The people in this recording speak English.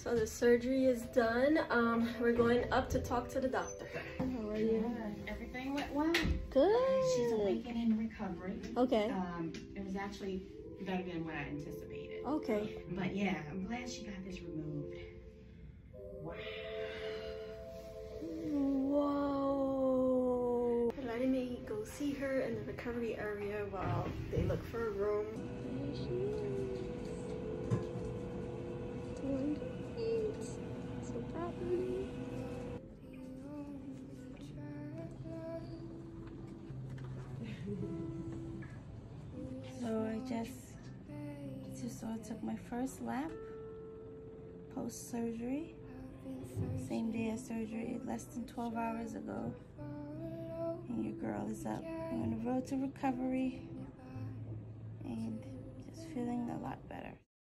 So the surgery is done. We're going up to talk to the doctor. How are you? Everything went well. Good. She's awake and in recovery. Okay. It was actually better than what I anticipated. Okay. But yeah, I'm glad she got this removed. Wow. Whoa. They're letting me go see her in the recovery area while they look for a room. There she is. So proud of me. So I just took my first lap post-surgery. Same day as surgery, less than 12 hours ago. And your girl is up. I'm on the road to recovery and just feeling a lot better.